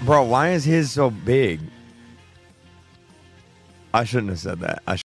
Bro, why is his so big? I shouldn't have said that.